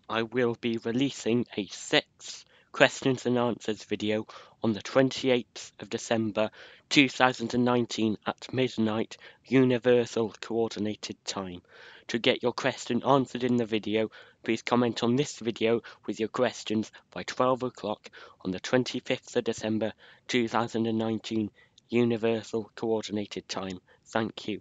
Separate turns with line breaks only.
I will be releasing a 6 questions and answers video on the 28th of December 2019 at midnight Universal Coordinated Time. To get your question answered in the video, please comment on this video with your questions by 12 o'clock on the 25th of December 2019 Universal Coordinated Time. Thank you.